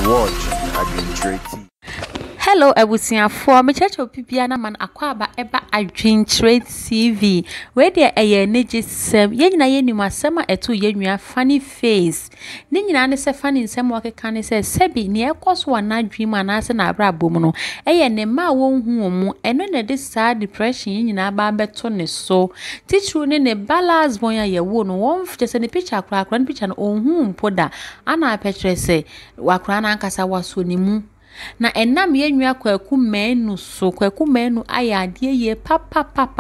watching Adventure TV. Hello, Ebusia for me church Pipiana man akwaba eba Adventure TV. Where there a yeji sem yenina yeni masema etu yenua Funnyface. Ni nyina ne se funny nsem wake ne se sebi ne ekos wana dream anase na abrabo mu no. Eye ne ma wonhu mu eno ne de sad depression nyina ba beto ne so. Teacher ne balance bonya ye wo no won fite se ne picture akra ne picture no onhu mpoda ana petre se wakra na ankasa waso ne mu. Na enam yenua kwaku menu so kwaku menu ayade ye papa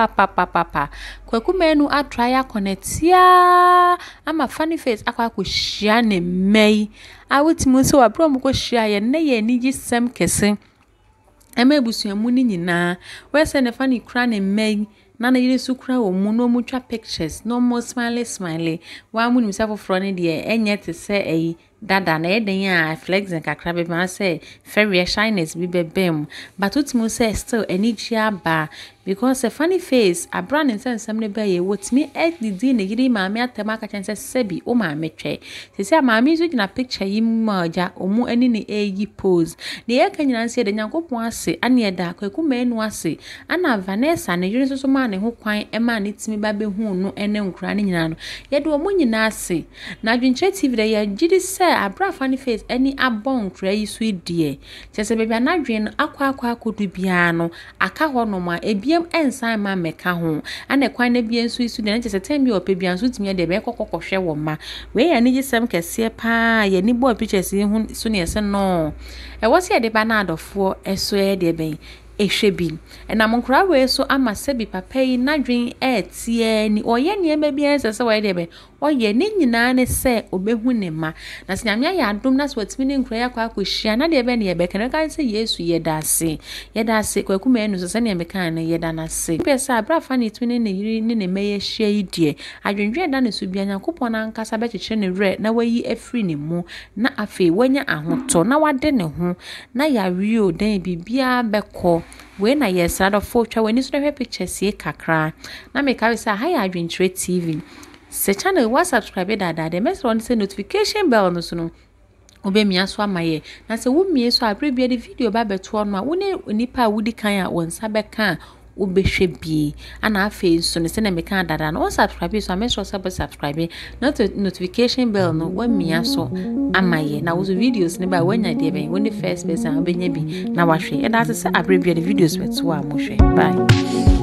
kwaku menu atraya connectia ama Funnyface akwa hia ne mei awutimu so wabro mu ko hia ye ne ye ni gisem kese ema ebusuamu ni nyina we se ne Funny kra ne mei na yiri su kra wo mu no mu twa pictures no more smiley wa mu nimsafo fro ne de enye te se eyi dada na eden ya flexing kakra be ma say very shyness bi bebem but utimu say still energy ba because a Funnyface a brand in sense some be ye wotimi edidi ne yiri maami atema ka chense sebi o maami twe se maami so gina picture yi maja omu ani ne eyi pose de ye kanyina nse de nyankopon ase ane eda kwaku menu ase ana Vanessa ne yiri so ma ne ho kwan e ma ne timi ba be hu no ene nkura ne nyina no ye de omu nyina ase na Adventure TV de ye gidi se abra Funnyface any abon kra yi so die chese bebia na dwen akwa akodu bia no aka ho no ma ebiem ensan ma meka ho ana kwan na bia nso isu de chese tem bi ope bia nso timi de be kokohwe wo ma we ya ni gisem kese pa ye ni bo pictures yi hu so ne yese no e wo se de ba na adofo eso e de ben ehwebi na monkra we so ama sebi papa yi na dwen etie ni oye ne ema bia nse se we de be oye ne nyina ne se obehu ne ma na sinyamya ya adom na so watimi ne nkra ya kwa akohia na de be ne ye be kan kan se Yesu yedase kwaku menu so se ne me kan ne yedanase pesa abra Funny twine ne yiri ne meye hia yi die adwenwe da ne so bia Nyankopon na nkasa be kyekye ne re na wayi afri ne mu na afi wanya ahoto na wade ne ho na ya rio dan bibia beko we na yes ada fotwa we ni so hwe pictures ye kakra na me ka we say hi Adventure TV se channel wa subscribe dada de message on say notification bell no so no obemia so amaye na se wo mie so abrebia de video ba beto no a wo ne nipa wudi kan a wonsa be kan obehwe bi ana afi so ne se na me kan dada no subscribe so make sure subscribe notification bell no wa mia so amaye na wo videos ne ba wanya de ben wo ne first person obenya bi na wahwe e da se abrebia de videos beto a mo hwe bye.